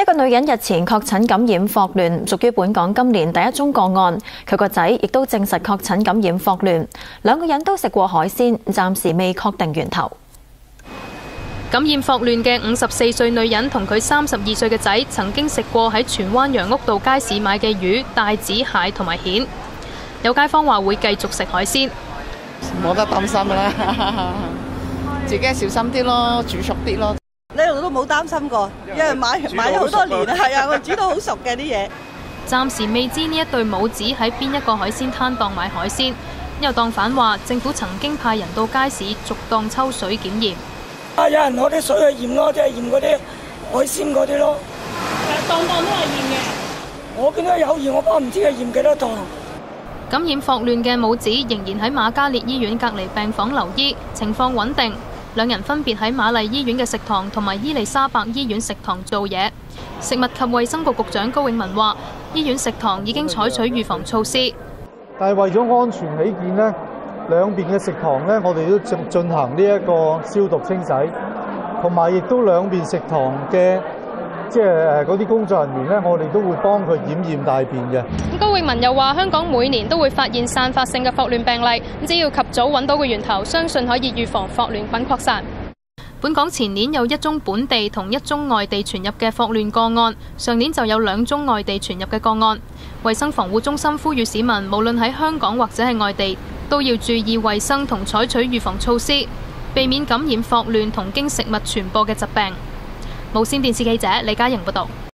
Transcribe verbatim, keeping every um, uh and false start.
個女人日前確診感染霍亂，屬於本港今年第一宗個案。佢個仔亦都證實確診感染霍亂，兩個人都食過海鮮，暫時未確定源頭。 感染霍亂嘅五十四歲女人同佢三十二歲嘅仔，曾經食過喺荃灣楊屋道街市買嘅魚、帶子、蟹同埋蜆。有街坊話會繼續食海鮮， 冇得擔心啦，自己小心啲咯，煮熟啲咯。 呢度都冇擔心過，因為買買咗好多年啦，係啊，我煮到好熟嘅啲嘢。 暫時未知呢一對母子喺邊一個海鮮攤檔買海鮮。有檔販話，政府曾經派人到街市逐檔抽水檢驗。 啊！有人攞啲水去驗咯，即係驗嗰啲海鮮嗰啲咯。 誒，檔檔都係驗嘅。 我見到有驗，我不唔知佢驗幾多檔。 感染霍亂嘅母子仍然喺瑪嘉烈醫院隔離病房留醫，情況穩定。兩人分別喺瑪麗醫院嘅食堂同埋伊利沙伯醫院食堂做嘢。食物及衛生局局長高永文話，醫院食堂已經採取預防措施。 但係為咗安全起見呢，兩邊嘅食堂呢，我哋都進進行呢一個消毒清洗，同埋亦都兩邊食堂嘅即係誒嗰啲工作人員呢，我哋都會幫佢檢驗大便嘅。 高永文又話，香港每年都會發現散發性嘅霍亂病例，只要及早揾到個源頭，相信可以預防霍亂菌擴散。本港前年有一宗本地同一宗外地傳入嘅霍亂個案，上年就有兩宗外地傳入嘅個案。衛生防護中心呼籲市民，無論喺香港或者係外地，都要注意衛生同採取預防措施，避免感染霍亂同經食物傳播嘅疾病。無線電視記者李嘉瑩報道。